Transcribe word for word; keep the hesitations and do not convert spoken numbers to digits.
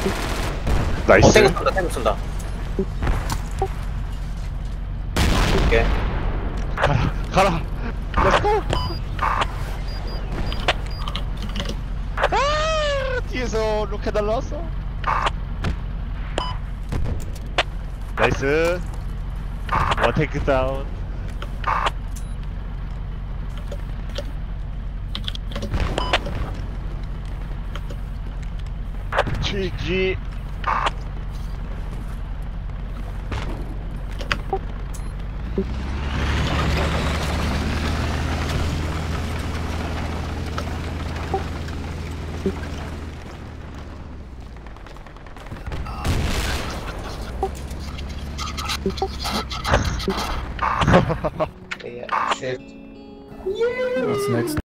어, 나이스. 탱크 쏜다, 탱크 쏜다. 오케이. 가라, 가라. 렛츠고. 아, 뒤에서 로켓 날라왔어. 나이스. 원 테이크 다운. 지지. Yeah, shit. What's next?